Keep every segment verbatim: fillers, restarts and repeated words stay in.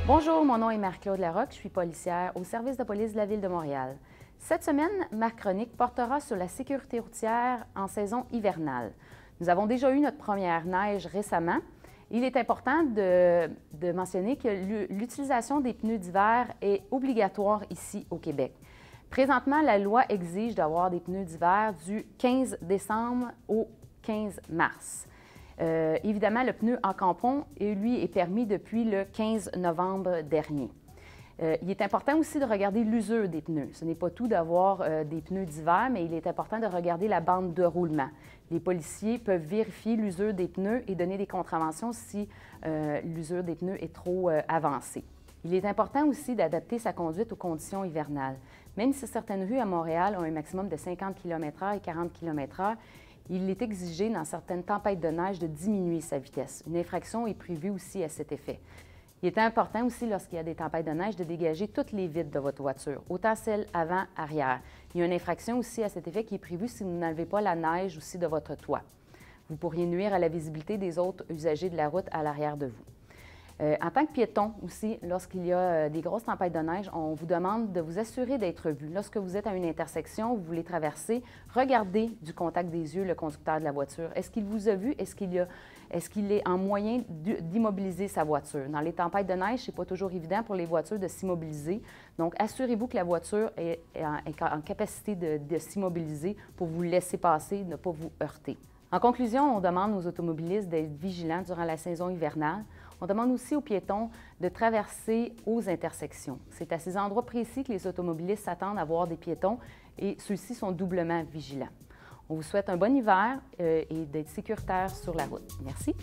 Bonjour, mon nom est Marie-Claude Larocque, je suis policière au service de police de la Ville de Montréal. Cette semaine, ma chronique portera sur la sécurité routière en saison hivernale. Nous avons déjà eu notre première neige récemment. Il est important de, de mentionner que l'utilisation des pneus d'hiver est obligatoire ici au Québec. Présentement, la loi exige d'avoir des pneus d'hiver du quinze décembre au quinze mars. Euh, évidemment, le pneu en crampon, lui, est permis depuis le quinze novembre dernier. Euh, il est important aussi de regarder l'usure des pneus. Ce n'est pas tout d'avoir euh, des pneus d'hiver, mais il est important de regarder la bande de roulement. Les policiers peuvent vérifier l'usure des pneus et donner des contraventions si euh, l'usure des pneus est trop euh, avancée. Il est important aussi d'adapter sa conduite aux conditions hivernales. Même si certaines rues à Montréal ont un maximum de cinquante kilomètres heure et quarante kilomètres heure, il est exigé dans certaines tempêtes de neige de diminuer sa vitesse. Une infraction est prévue aussi à cet effet. Il est important aussi, lorsqu'il y a des tempêtes de neige, de dégager toutes les vitres de votre voiture, autant celles avant, arrière. Il y a une infraction aussi à cet effet qui est prévue si vous n'enlevez pas la neige aussi de votre toit. Vous pourriez nuire à la visibilité des autres usagers de la route à l'arrière de vous. Euh, en tant que piéton aussi, lorsqu'il y a euh, des grosses tempêtes de neige, on vous demande de vous assurer d'être vu. Lorsque vous êtes à une intersection, vous voulez traverser, regardez du contact des yeux le conducteur de la voiture. Est-ce qu'il vous a vu? Est-ce qu'il est, qu'il est en moyen d'immobiliser sa voiture? Dans les tempêtes de neige, ce n'est pas toujours évident pour les voitures de s'immobiliser. Donc, assurez-vous que la voiture est, est, en, est en capacité de, de s'immobiliser pour vous laisser passer, ne pas vous heurter. En conclusion, on demande aux automobilistes d'être vigilants durant la saison hivernale. On demande aussi aux piétons de traverser aux intersections. C'est à ces endroits précis que les automobilistes s'attendent à voir des piétons et ceux-ci sont doublement vigilants. On vous souhaite un bon hiver euh, et d'être sécuritaire sur la route. Merci.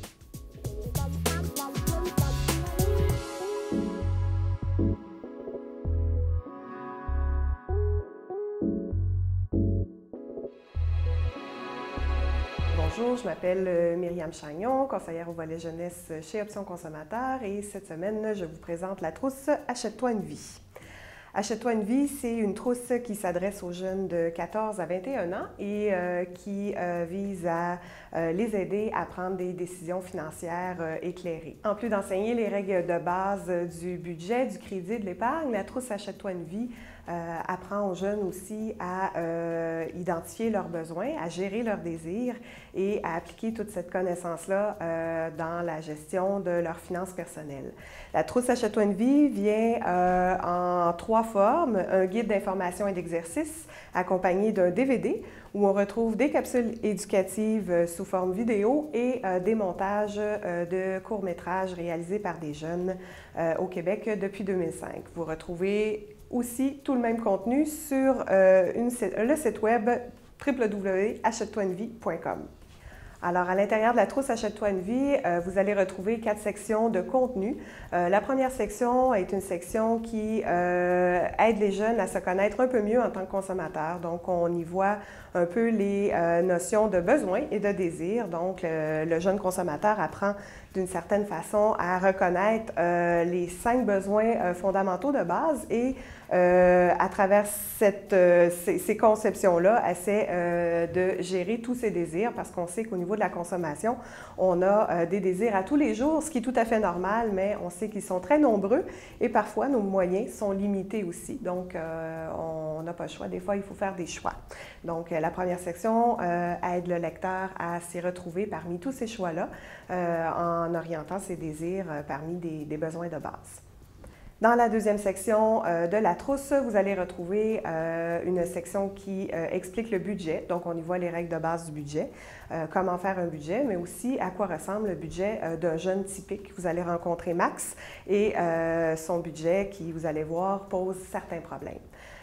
Bonjour, je m'appelle Myriam Chagnon, conseillère au volet jeunesse chez Options Consommateurs et cette semaine, je vous présente la trousse Achète-toi une vie. Achète-toi une vie, c'est une trousse qui s'adresse aux jeunes de quatorze à vingt et un ans et euh, qui euh, vise à euh, les aider à prendre des décisions financières euh, éclairées. En plus d'enseigner les règles de base du budget, du crédit, de l'épargne, la trousse Achète-toi une vie euh, apprend aux jeunes aussi à euh, identifier leurs besoins, à gérer leurs désirs et à appliquer toute cette connaissance-là euh, dans la gestion de leurs finances personnelles. La trousse Achète-toi une vie vient euh, en trois formes, un guide d'information et d'exercice accompagné d'un D V D où on retrouve des capsules éducatives sous forme vidéo et euh, des montages euh, de courts-métrages réalisés par des jeunes euh, au Québec depuis deux mille cinq. Vous retrouvez aussi tout le même contenu sur euh, une, le site web w w w point achète toi une vie point com. Alors, à l'intérieur de la trousse Achète-toi une vie, euh, vous allez retrouver quatre sections de contenu. Euh, la première section est une section qui euh, aide les jeunes à se connaître un peu mieux en tant que consommateurs. Donc, on y voit un peu les euh, notions de besoin et de désir. Donc, le, le jeune consommateur apprend d'une certaine façon à reconnaître euh, les cinq besoins euh, fondamentaux de base et euh, à travers cette, euh, ces, ces conceptions-là, essaie euh, de gérer tous ses désirs parce qu'on sait qu'au niveau de la consommation, on a euh, des désirs à tous les jours, ce qui est tout à fait normal, mais on sait qu'ils sont très nombreux et parfois nos moyens sont limités aussi. Donc, euh, on n'a pas le choix. Des fois, il faut faire des choix. Donc, la première section euh, aide le lecteur à s'y retrouver parmi tous ces choix-là euh, en orientant ses désirs euh, parmi des, des besoins de base. Dans la deuxième section euh, de la trousse, vous allez retrouver euh, une section qui euh, explique le budget. Donc, on y voit les règles de base du budget, euh, comment faire un budget, mais aussi à quoi ressemble le budget euh, d'un jeune typique. Vous allez rencontrer Max et euh, son budget qui, vous allez voir, pose certains problèmes.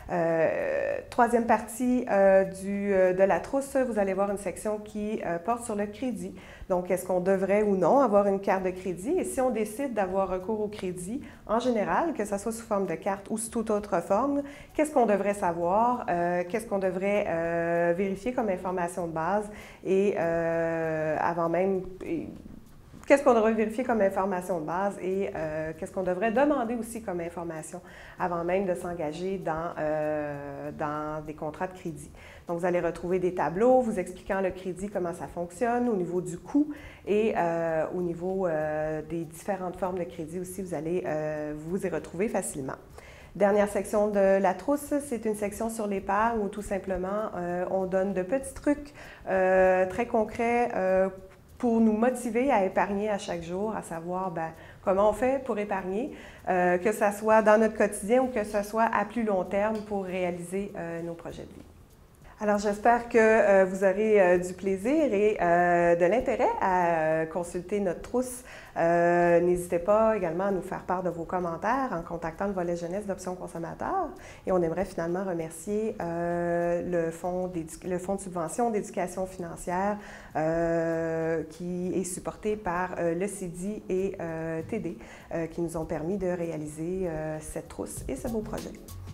Euh, troisième partie euh, du, euh, de la trousse, vous allez voir une section qui euh, porte sur le crédit. Donc, est-ce qu'on devrait ou non avoir une carte de crédit? Et si on décide d'avoir recours au crédit, en général, que ce soit sous forme de carte ou sous toute autre forme, qu'est-ce qu'on devrait savoir? Euh, qu'est-ce qu'on devrait euh, vérifier comme information de base? Et euh, avant même... Et, qu'est-ce qu'on devrait vérifier comme information de base et euh, qu'est-ce qu'on devrait demander aussi comme information avant même de s'engager dans, euh, dans des contrats de crédit. Donc, vous allez retrouver des tableaux vous expliquant le crédit, comment ça fonctionne au niveau du coût et euh, au niveau euh, des différentes formes de crédit aussi, vous allez euh, vous y retrouver facilement. Dernière section de la trousse, c'est une section sur l'épargne où tout simplement euh, on donne de petits trucs euh, très concrets euh, pour nous motiver à épargner à chaque jour, à savoir ben, comment on fait pour épargner, euh, que ce soit dans notre quotidien ou que ce soit à plus long terme pour réaliser euh, nos projets de vie. Alors, j'espère que euh, vous aurez euh, du plaisir et euh, de l'intérêt à euh, consulter notre trousse. Euh, N'hésitez pas également à nous faire part de vos commentaires en contactant le volet jeunesse d'Options consommateurs. Et on aimerait finalement remercier euh, le, fonds le Fonds de subvention d'éducation financière euh, qui est supporté par euh, le C D I et euh, T D euh, qui nous ont permis de réaliser euh, cette trousse et ce beau projet.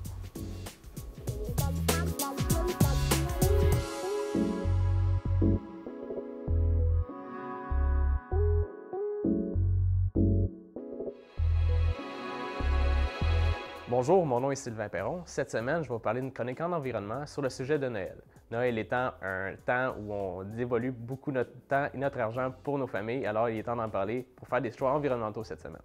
Bonjour, mon nom est Sylvain Perron. Cette semaine, je vais vous parler d'une chronique en environnement sur le sujet de Noël. Noël étant un temps où on dévolue beaucoup notre temps et notre argent pour nos familles, alors il est temps d'en parler pour faire des choix environnementaux cette semaine.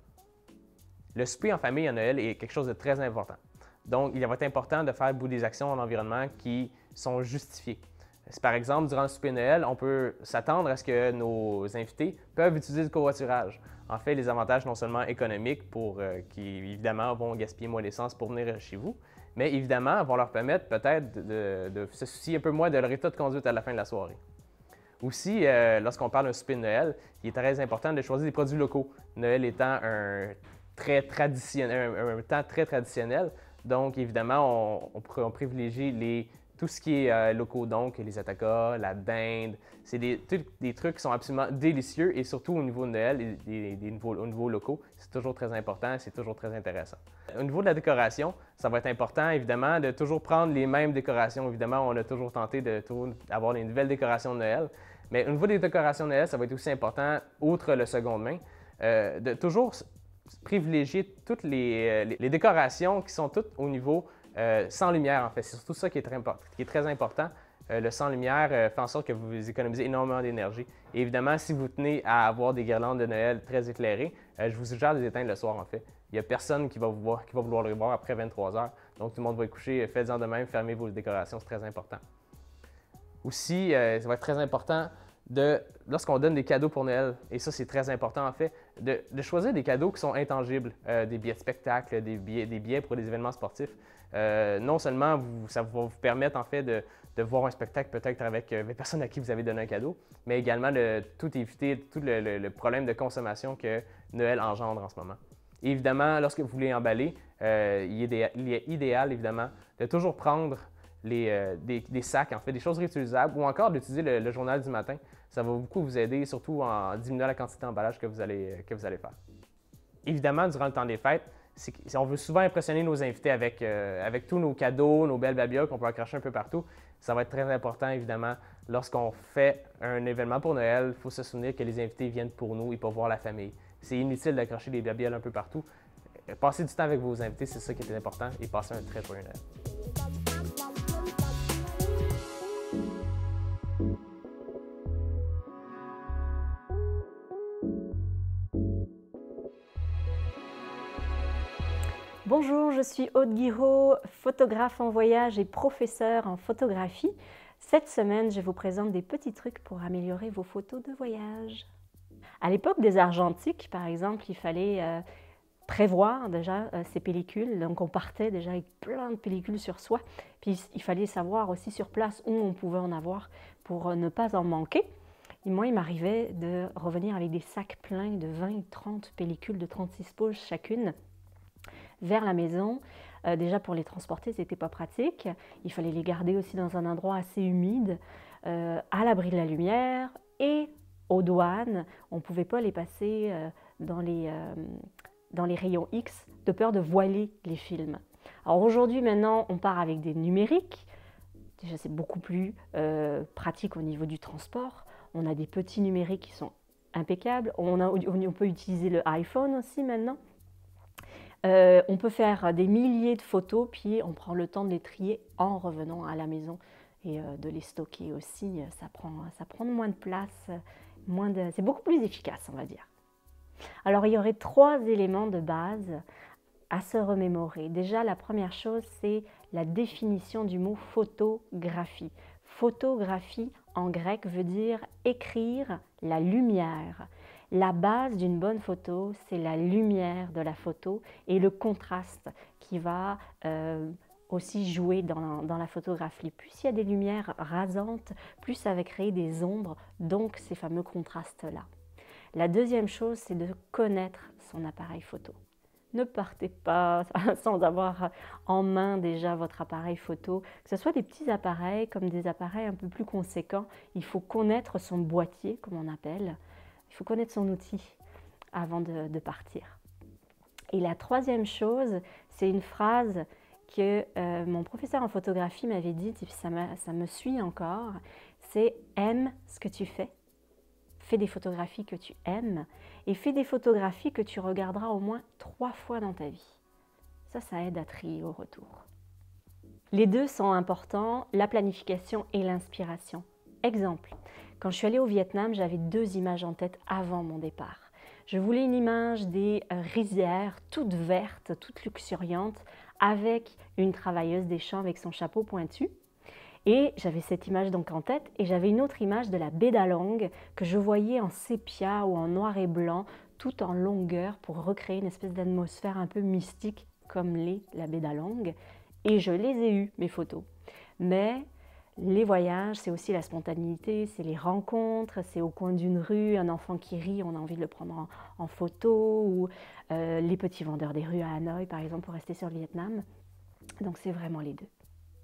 Le souper en famille à Noël est quelque chose de très important. Donc, il va être important de faire des actions en environnement qui sont justifiées. Par exemple, durant le souper de Noël, on peut s'attendre à ce que nos invités peuvent utiliser du covoiturage. En fait, les avantages non seulement économiques pour euh, qui, évidemment, vont gaspiller moins d'essence pour venir chez vous, mais évidemment, vont leur permettre peut-être de, de se soucier un peu moins de leur état de conduite à la fin de la soirée. Aussi, euh, lorsqu'on parle d'un souper de Noël, il est très important de choisir des produits locaux. Noël étant un, très traditionnel, un, un temps très traditionnel, donc évidemment, on, on, on privilégie les tout ce qui est euh, locaux, donc les attaquas, la dinde, c'est des, des trucs qui sont absolument délicieux et surtout au niveau de Noël, et des, des niveaux, au niveau locaux, c'est toujours très important, c'est toujours très intéressant. Au niveau de la décoration, ça va être important évidemment de toujours prendre les mêmes décorations. Évidemment, on a toujours tenté de toujours avoir des nouvelles décorations de Noël, mais au niveau des décorations de Noël, ça va être aussi important, outre le seconde main, euh, de toujours privilégier toutes les, les, les décorations qui sont toutes au niveau Euh, sans lumière, en fait. C'est surtout ça qui est très, qui est très important. Euh, le sans lumière euh, fait en sorte que vous économisez énormément d'énergie. Et évidemment, si vous tenez à avoir des guirlandes de Noël très éclairées, euh, je vous suggère de les éteindre le soir, en fait. Il n'y a personne qui va, vous voir, qui va vouloir le voir après vingt-trois heures. Donc, tout le monde va y coucher. Faites-en de même, fermez vos décorations, c'est très important. Aussi, euh, ça va être très important de, lorsqu'on donne des cadeaux pour Noël, et ça c'est très important en fait, de, de choisir des cadeaux qui sont intangibles, euh, des billets de spectacle, des billets, des billets pour des événements sportifs. Euh, non seulement vous, ça va vous permettre en fait de, de voir un spectacle peut-être avec euh, les personnes à qui vous avez donné un cadeau, mais également de tout éviter tout le, le, le problème de consommation que Noël engendre en ce moment. Et évidemment, lorsque vous voulez emballer, euh, il, est, il est idéal évidemment de toujours prendre Les, euh, des, des sacs, en fait, des choses réutilisables, ou encore d'utiliser le, le journal du matin. Ça va beaucoup vous aider, surtout en diminuant la quantité d'emballage que vous allez, que vous allez faire. Évidemment, durant le temps des fêtes, c'est, on veut souvent impressionner nos invités avec, euh, avec tous nos cadeaux, nos belles babioles qu'on peut accrocher un peu partout. Ça va être très important, évidemment, lorsqu'on fait un événement pour Noël, il faut se souvenir que les invités viennent pour nous et pas voir la famille. C'est inutile d'accrocher des babioles un peu partout. Passez du temps avec vos invités, c'est ça qui est important, et passez un très joyeux Noël. Bonjour, je suis Aude Guiraud, photographe en voyage et professeure en photographie. Cette semaine, je vous présente des petits trucs pour améliorer vos photos de voyage. À l'époque des argentiques, par exemple, il fallait euh, prévoir déjà euh, ces pellicules. Donc on partait déjà avec plein de pellicules sur soi. Puis il fallait savoir aussi sur place où on pouvait en avoir pour euh, ne pas en manquer. Et moi, il m'arrivait de revenir avec des sacs pleins de vingt, trente pellicules de trente-six pouces chacune vers la maison. Euh, déjà pour les transporter, ce n'était pas pratique. Il fallait les garder aussi dans un endroit assez humide, euh, à l'abri de la lumière et aux douanes. On ne pouvait pas les passer euh, dans, les, euh, dans les rayons X de peur de voiler les films. Alors aujourd'hui, maintenant, on part avec des numériques. Déjà, c'est beaucoup plus euh, pratique au niveau du transport. On a des petits numériques qui sont impeccable. On, a, on peut utiliser le iPhone aussi maintenant. Euh, on peut faire des milliers de photos, puis on prend le temps de les trier en revenant à la maison et euh, de les stocker aussi. Ça prend, ça prend moins de place, moins de, c'est beaucoup plus efficace, on va dire. Alors, il y aurait trois éléments de base à se remémorer. Déjà, la première chose, c'est la définition du mot photographie. Photographie, en grec, veut dire écrire la lumière. La base d'une bonne photo, c'est la lumière de la photo et le contraste qui va euh, aussi jouer dans, dans la photographie. Plus il y a des lumières rasantes, plus ça va créer des ombres, donc ces fameux contrastes-là. La deuxième chose, c'est de connaître son appareil photo. Ne partez pas sans avoir en main déjà votre appareil photo. Que ce soit des petits appareils comme des appareils un peu plus conséquents, il faut connaître son boîtier, comme on appelle. Il faut connaître son outil avant de, de partir. Et la troisième chose, c'est une phrase que euh, mon professeur en photographie m'avait dite, et ça, ça me suit encore, c'est « aime ce que tu fais ». Fais des photographies que tu aimes et fais des photographies que tu regarderas au moins trois fois dans ta vie. Ça, ça aide à trier au retour. Les deux sont importants, la planification et l'inspiration. Exemple, quand je suis allée au Vietnam, j'avais deux images en tête avant mon départ. Je voulais une image des rizières toutes vertes, toutes luxuriantes, avec une travailleuse des champs avec son chapeau pointu. Et j'avais cette image donc en tête et j'avais une autre image de la baie d'Along que je voyais en sépia ou en noir et blanc, tout en longueur pour recréer une espèce d'atmosphère un peu mystique comme l'est la baie d'Along. Et je les ai eues, mes photos. Mais les voyages, c'est aussi la spontanéité, c'est les rencontres, c'est au coin d'une rue, un enfant qui rit, on a envie de le prendre en, en photo, ou euh, les petits vendeurs des rues à Hanoï, par exemple, pour rester sur le Vietnam. Donc c'est vraiment les deux.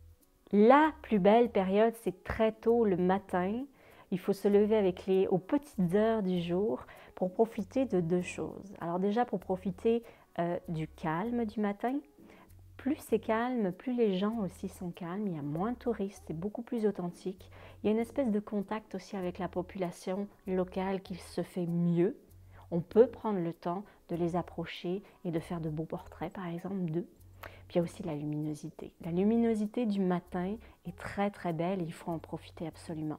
La plus belle période, c'est très tôt le matin. Il faut se lever avec les, aux petites heures du jour pour profiter de deux choses. Alors déjà, pour profiter euh, du calme du matin. Plus c'est calme, plus les gens aussi sont calmes. Il y a moins de touristes, c'est beaucoup plus authentique. Il y a une espèce de contact aussi avec la population locale qui se fait mieux. On peut prendre le temps de les approcher et de faire de beaux portraits, par exemple, d'eux. Puis il y a aussi la luminosité. La luminosité du matin est très très belle et il faut en profiter absolument.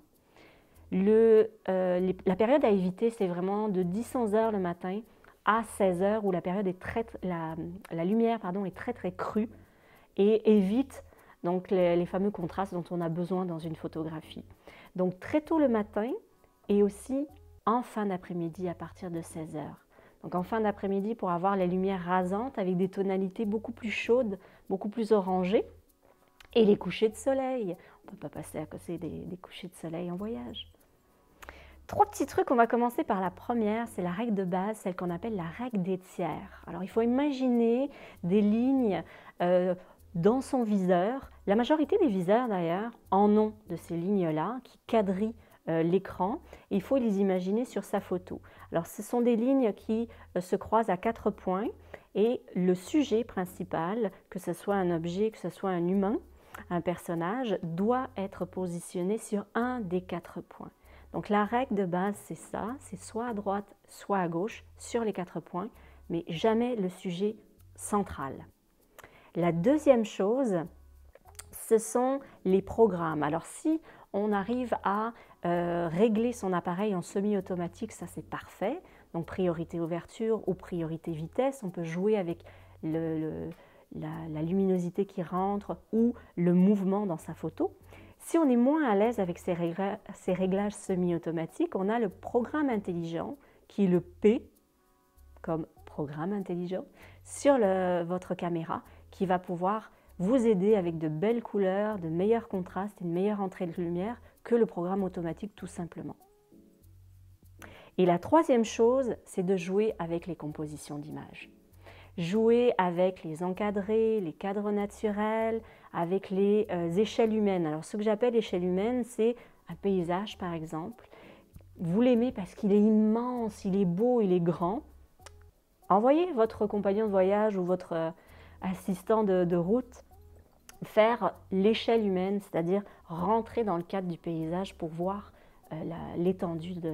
Le, euh, les, la période à éviter, c'est vraiment de dix à onze heures le matin à seize heures où la, période est très, la, la lumière pardon, est très très crue et évite donc, les, les fameux contrastes dont on a besoin dans une photographie. Donc très tôt le matin et aussi en fin d'après-midi à partir de seize heures. Donc en fin d'après-midi pour avoir les lumières rasantes avec des tonalités beaucoup plus chaudes, beaucoup plus orangées. Et les couchers de soleil. On ne peut pas passer à côté des, des couchers de soleil en voyage. Trois petits trucs, on va commencer par la première, c'est la règle de base, celle qu'on appelle la règle des tiers. Alors il faut imaginer des lignes euh, dans son viseur. La majorité des viseurs d'ailleurs en ont de ces lignes-là qui quadrillent euh, l'écran. Il faut les imaginer sur sa photo. Alors ce sont des lignes qui euh, se croisent à quatre points et le sujet principal, que ce soit un objet, que ce soit un humain, un personnage, doit être positionné sur un des quatre points. Donc la règle de base, c'est ça, c'est soit à droite, soit à gauche, sur les quatre points, mais jamais le sujet central. La deuxième chose, ce sont les programmes. Alors si on arrive à euh, régler son appareil en semi-automatique, ça c'est parfait. Donc priorité ouverture ou priorité vitesse, on peut jouer avec le, le, la, la luminosité qui rentre ou le mouvement dans sa photo. Si on est moins à l'aise avec ces, régla ces réglages semi-automatiques, on a le programme intelligent qui est le P, comme programme intelligent, sur le, votre caméra, qui va pouvoir vous aider avec de belles couleurs, de meilleurs contrastes, une meilleure entrée de lumière que le programme automatique tout simplement. Et la troisième chose, c'est de jouer avec les compositions d'images. Jouer avec les encadrés, les cadres naturels, avec les euh, échelles humaines. Alors ce que j'appelle échelle humaine, c'est un paysage par exemple. Vous l'aimez parce qu'il est immense, il est beau, il est grand. Envoyez votre compagnon de voyage ou votre euh, assistant de, de route faire l'échelle humaine, c'est-à-dire rentrer dans le cadre du paysage pour voir euh, l'étendue de,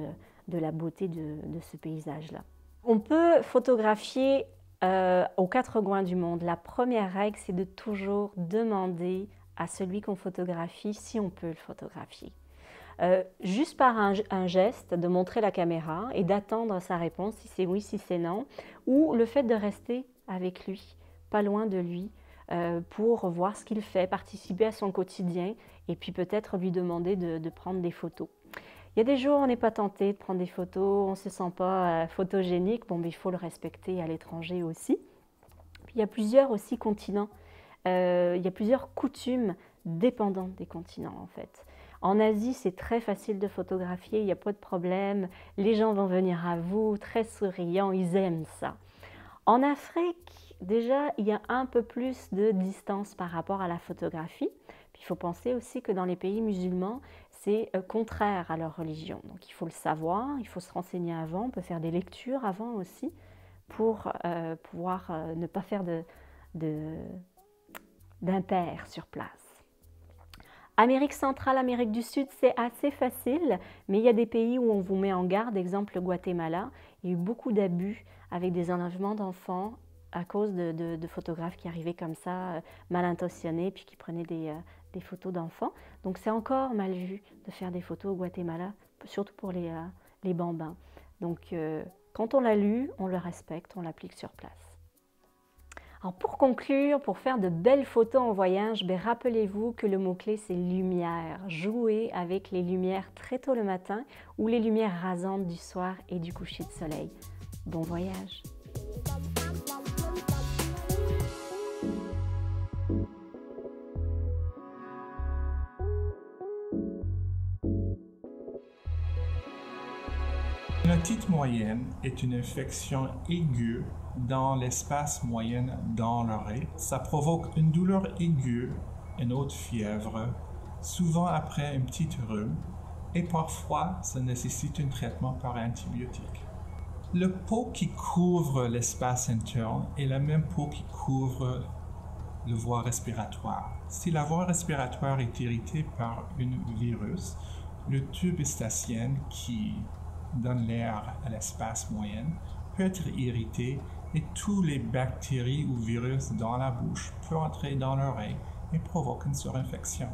de la beauté de, de ce paysage-là. On peut photographier euh, aux quatre coins du monde. La première règle, c'est de toujours demander à celui qu'on photographie si on peut le photographier. Euh, juste par un, un geste, de montrer la caméra et d'attendre sa réponse, si c'est oui, si c'est non, ou le fait de rester avec lui, pas loin de lui, euh, pour voir ce qu'il fait, participer à son quotidien et puis peut-être lui demander de, de prendre des photos. Il y a des jours où on n'est pas tenté de prendre des photos, on ne se sent pas euh, photogénique, bon, mais il faut le respecter à l'étranger aussi. Puis il y a plusieurs aussi continents, euh, il y a plusieurs coutumes dépendantes des continents en fait. En Asie, c'est très facile de photographier, il n'y a pas de problème, les gens vont venir à vous, très souriants, ils aiment ça. En Afrique, déjà, il y a un peu plus de distance par rapport à la photographie. Puis il faut penser aussi que dans les pays musulmans, c'est contraire à leur religion. Donc il faut le savoir, il faut se renseigner avant, on peut faire des lectures avant aussi pour euh, pouvoir euh, ne pas faire de, de, d'impair sur place. Amérique centrale, Amérique du Sud, c'est assez facile, mais il y a des pays où on vous met en garde, exemple le Guatemala. Il y a eu beaucoup d'abus avec des enlèvements d'enfants à cause de, de, de photographes qui arrivaient comme ça, euh, mal intentionnés, puis qui prenaient des, euh, des photos d'enfants. Donc c'est encore mal vu de faire des photos au Guatemala, surtout pour les, euh, les bambins. Donc euh, quand on l'a lu, on le respecte, on l'applique sur place. Alors pour conclure, pour faire de belles photos en voyage, ben rappelez-vous que le mot-clé c'est lumière. Jouez avec les lumières très tôt le matin ou les lumières rasantes du soir et du coucher de soleil. Bon voyage! Une otite moyenne est une infection aiguë dans l'espace moyen dans l'oreille. Ça provoque une douleur aiguë, une haute fièvre, souvent après un petit rhume, et parfois ça nécessite un traitement par antibiotique. Le peau qui couvre l'espace interne est la même peau qui couvre la voie respiratoire. Si la voie respiratoire est irritée par un virus, le tube eustachien qui donne l'air à l'espace moyen peut être irrité et tous les bactéries ou virus dans la bouche peuvent entrer dans l'oreille et provoquer une surinfection.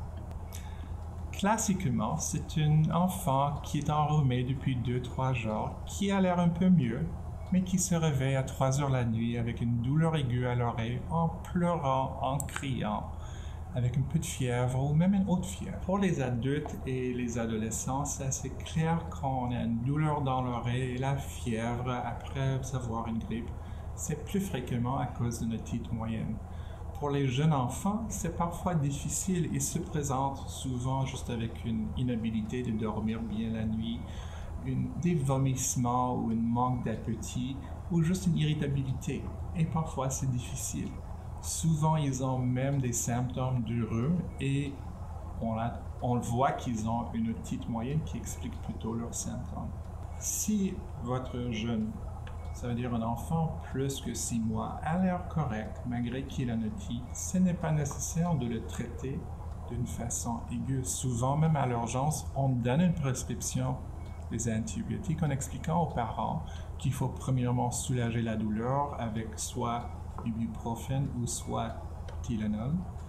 Classiquement, c'est un enfant qui est enrhumé depuis deux à trois jours, qui a l'air un peu mieux, mais qui se réveille à trois heures la nuit avec une douleur aiguë à l'oreille, en pleurant, en criant, avec un peu de fièvre ou même une haute fièvre. Pour les adultes et les adolescents, c'est assez clair quand on a une douleur dans l'oreille et la fièvre après avoir une grippe. C'est plus fréquemment à cause d'une otite moyenne. Pour les jeunes enfants, c'est parfois difficile et se présente souvent juste avec une inhabilité de dormir bien la nuit, une, des vomissements ou un manque d'appétit ou juste une irritabilité. Et parfois, c'est difficile. Souvent, ils ont même des symptômes du rhume et on, a, on voit qu'ils ont une otite moyenne qui explique plutôt leurs symptômes. Si votre jeune, ça veut dire un enfant plus que six mois, a l'air correct malgré qu'il a une otite, ce n'est pas nécessaire de le traiter d'une façon aiguë. Souvent, même à l'urgence, on donne une prescription des antibiotiques en expliquant aux parents qu'il faut premièrement soulager la douleur avec soit ibuprofène ou soit Tylenol.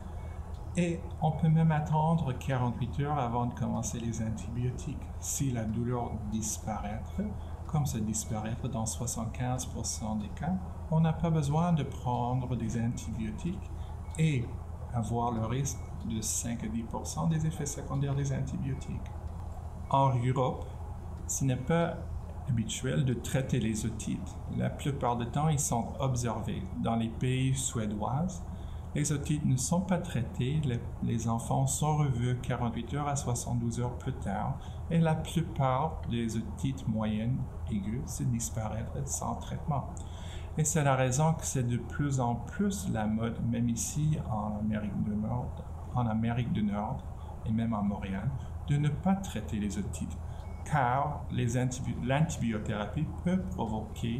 Et on peut même attendre quarante-huit heures avant de commencer les antibiotiques. Si la douleur disparaît, comme ça disparaît dans soixante-quinze pour cent des cas, on n'a pas besoin de prendre des antibiotiques et avoir le risque de cinq à dix pour cent des effets secondaires des antibiotiques. En Europe, ce n'est pas habituel de traiter les otites. La plupart du temps, ils sont observés. Dans les pays suédois, les otites ne sont pas traités. Les, les enfants sont revus quarante-huit heures à soixante-douze heures plus tard et la plupart des otites moyennes aiguës se disparaissent sans traitement. Et c'est la raison que c'est de plus en plus la mode, même ici en Amérique du Nord, en Amérique du Nord et même à Montréal, de ne pas traiter les otites. Car l'antibiothérapie peut provoquer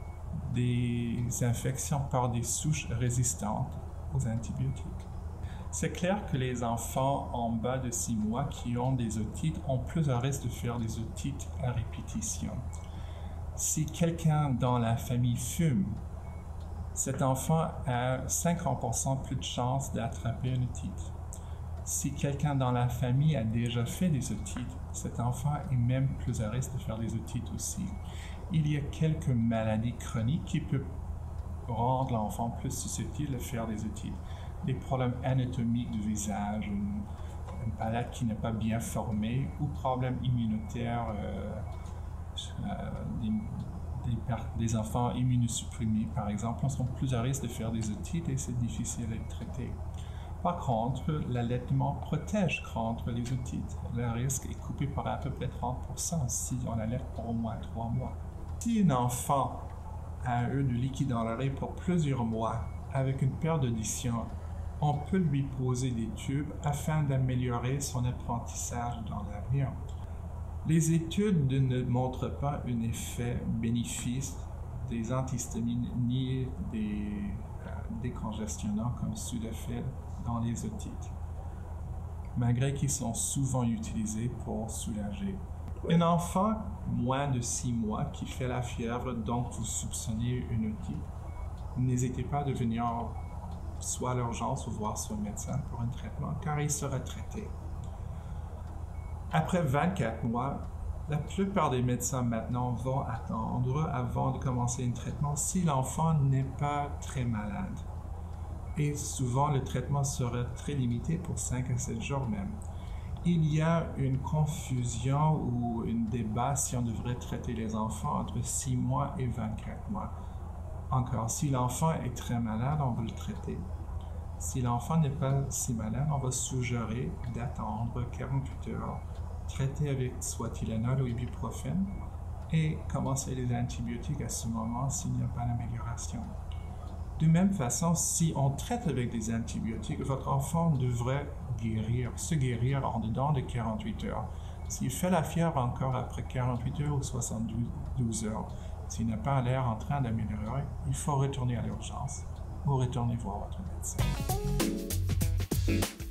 des infections par des souches résistantes aux antibiotiques. C'est clair que les enfants en bas de six mois qui ont des otites ont plus à risque de faire des otites à répétition. Si quelqu'un dans la famille fume, cet enfant a cinquante pour cent plus de chances d'attraper une otite. Si quelqu'un dans la famille a déjà fait des otites, cet enfant est même plus à risque de faire des otites aussi. Il y a quelques maladies chroniques qui peuvent rendre l'enfant plus susceptible de faire des otites. Des problèmes anatomiques du visage, une, une palate qui n'est pas bien formée ou problèmes immunitaires, euh, euh, des, des, des enfants immunosupprimés par exemple, sont plus à risque de faire des otites et c'est difficile à traiter. Par contre, l'allaitement protège contre les otites. Le risque est coupé par à peu près trente pour cent si on allait pour au moins trois mois. Si un enfant a eu du liquide dans l'oreille pour plusieurs mois avec une perte d'audition, on peut lui poser des tubes afin d'améliorer son apprentissage dans l'avenir. Les études ne montrent pas un effet bénéfice des antihistamines ni des euh, décongestionnants comme Sudafed dans les otites, malgré qu'ils sont souvent utilisés pour soulager. Un enfant moins de six mois qui fait la fièvre, donc vous soupçonnez une otite, n'hésitez pas à venir soit à l'urgence ou voir son médecin pour un traitement, car il sera traité. Après vingt-quatre mois, la plupart des médecins maintenant vont attendre avant de commencer un traitement si l'enfant n'est pas très malade. Et souvent, le traitement sera très limité pour cinq à sept jours même. Il y a une confusion ou un débat si on devrait traiter les enfants entre six mois et vingt-quatre mois. Encore, si l'enfant est très malade, on va le traiter. Si l'enfant n'est pas si malade, on va suggérer d'attendre quarante-huit heures, traiter avec soit Tylenol ou ibuprofène et commencer les antibiotiques à ce moment s'il n'y a pas d'amélioration. De même façon, si on traite avec des antibiotiques, votre enfant devrait guérir, se guérir en dedans de quarante-huit heures. S'il fait la fièvre encore après quarante-huit heures ou soixante-douze heures, s'il n'a pas l'air en train d'améliorer, il faut retourner à l'urgence ou retourner voir votre médecin.